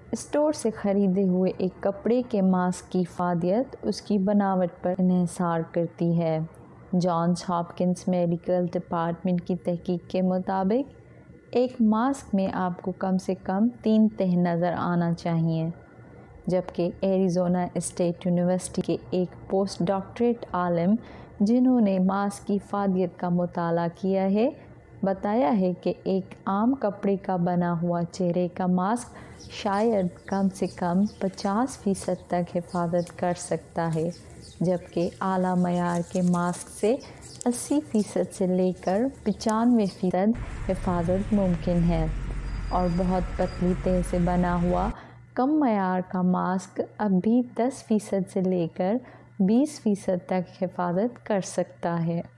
Store से ख़रीदे हुए एक कपड़े के मास्क की फ़ादियत उसकी बनावट पर इन्हिसार करती है। जॉन्स हॉपकिंस मेडिकल डिपार्टमेंट की तहकीक के मुताबिक एक मास्क में आपको कम से कम 3 तह नज़र आना चाहिए, जबकि एरिज़ोना स्टेट यूनिवर्सिटी के एक पोस्ट डॉक्टरेट आलिम जिन्होंने मास्क की फ़ादियत का मुताला किया है, बताया है कि एक आम कपड़े का बना हुआ चेहरे का मास्क शायद कम से कम 50% तक हिफाजत कर सकता है, जबकि आला मयार के मास्क से 80% से लेकर 95% हिफाजत मुमकिन है और बहुत पतली तह से बना हुआ कम मयार का मास्क अब भी 10% से लेकर 20% तक हिफाजत कर सकता है।